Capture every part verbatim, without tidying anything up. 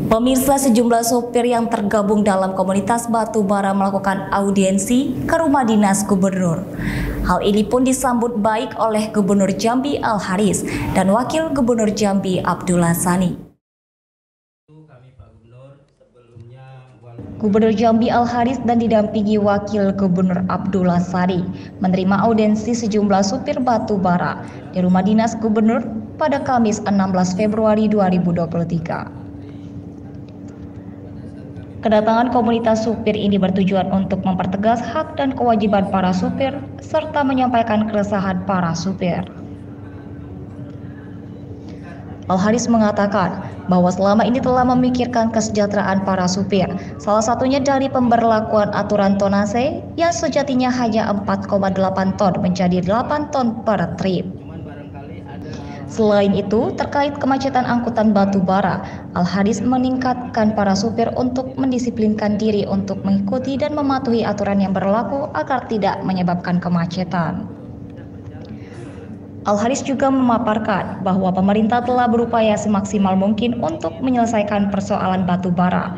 Pemirsa, sejumlah sopir yang tergabung dalam komunitas batubara melakukan audiensi ke rumah dinas gubernur. Hal ini pun disambut baik oleh Gubernur Jambi Al-Haris dan Wakil Gubernur Jambi Abdullah Sani. Gubernur Jambi Al-Haris dan didampingi Wakil Gubernur Abdullah Sani menerima audiensi sejumlah supir batubara di rumah dinas gubernur pada Kamis enam belas Februari dua ribu dua puluh tiga. Kedatangan komunitas supir ini bertujuan untuk mempertegas hak dan kewajiban para supir serta menyampaikan keresahan para supir. Al-Haris mengatakan bahwa selama ini telah memikirkan kesejahteraan para supir, salah satunya dari pemberlakuan aturan tonase yang sejatinya hanya empat koma delapan ton menjadi delapan ton per trip. Selain itu, terkait kemacetan angkutan batubara, Al-Haris meningkatkan para supir untuk mendisiplinkan diri untuk mengikuti dan mematuhi aturan yang berlaku agar tidak menyebabkan kemacetan. Al-Haris juga memaparkan bahwa pemerintah telah berupaya semaksimal mungkin untuk menyelesaikan persoalan batubara.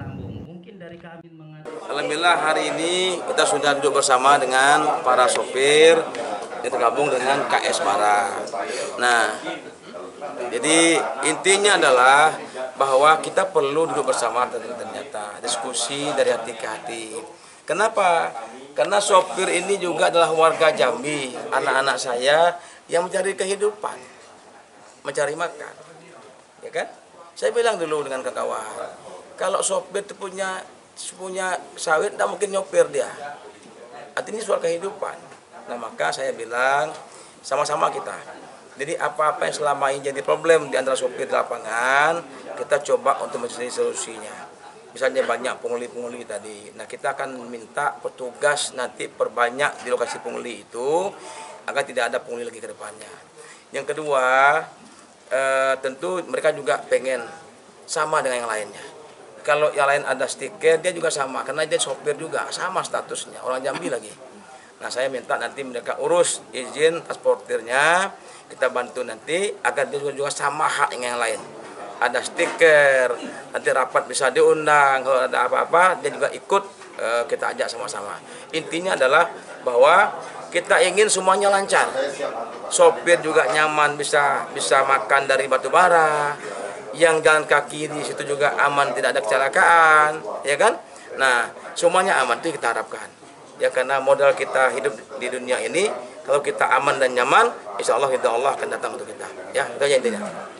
Alhamdulillah hari ini kita sudah duduk bersama dengan para sopir yang tergabung dengan K S Bara. Nah, jadi intinya adalah bahwa kita perlu duduk bersama ternyata diskusi dari hati ke hati. Kenapa? Karena sopir ini juga adalah warga Jambi, anak-anak saya yang mencari kehidupan, mencari makan, ya kan? Saya bilang dulu dengan kawan, kalau sopir itu punya punya sawit, tidak mungkin nyopir dia. Artinya soal kehidupan. Nah maka saya bilang sama-sama kita. Jadi apa-apa yang selama ini jadi problem di antara sopir di lapangan, kita coba untuk mencari solusinya. Misalnya banyak pungli-pungli tadi. Nah kita akan minta petugas nanti perbanyak di lokasi pungli itu agar tidak ada pungli lagi ke depannya. Yang kedua, eh, tentu mereka juga pengen sama dengan yang lainnya. Kalau yang lain ada stiker, dia juga sama karena dia sopir juga, sama statusnya, orang Jambi lagi. Nah saya minta nanti mereka urus izin transportirnya, kita bantu nanti agar dia juga sama hak dengan yang lain. Ada stiker, nanti rapat bisa diundang, kalau ada apa-apa dia juga ikut, eh, kita ajak sama-sama. Intinya adalah bahwa kita ingin semuanya lancar, sopir juga nyaman bisa bisa makan dari batubara, yang jalan kaki di situ juga aman, tidak ada kecelakaan, ya kan? Nah semuanya aman itu kita harapkan. Ya karena modal kita hidup di dunia ini, kalau kita aman dan nyaman, insya Allah insya Allah akan datang untuk kita. Ya itu aja intinya.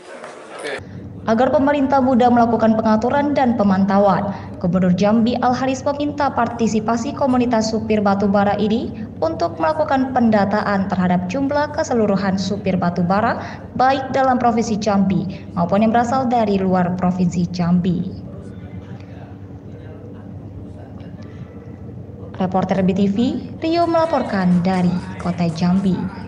Agar pemerintah mudah melakukan pengaturan dan pemantauan, Gubernur Jambi Al-Haris meminta partisipasi komunitas supir batubara ini untuk melakukan pendataan terhadap jumlah keseluruhan supir batubara baik dalam Provinsi Jambi maupun yang berasal dari luar Provinsi Jambi. Reporter B T V, Rio melaporkan dari Kota Jambi.